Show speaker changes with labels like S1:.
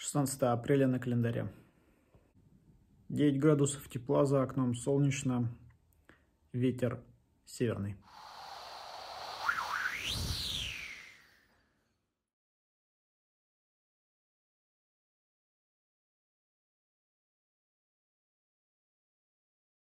S1: 16 апреля на календаре. 9 градусов тепла за окном, солнечно, ветер северный.